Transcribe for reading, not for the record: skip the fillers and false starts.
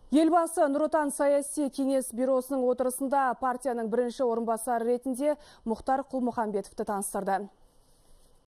Елбасы Нұр Отан саяси кеңес бюросының отырысында партияның бірінші орынбасары ретінде Мұхтар Құл-Мұхамбетовті таныстырды.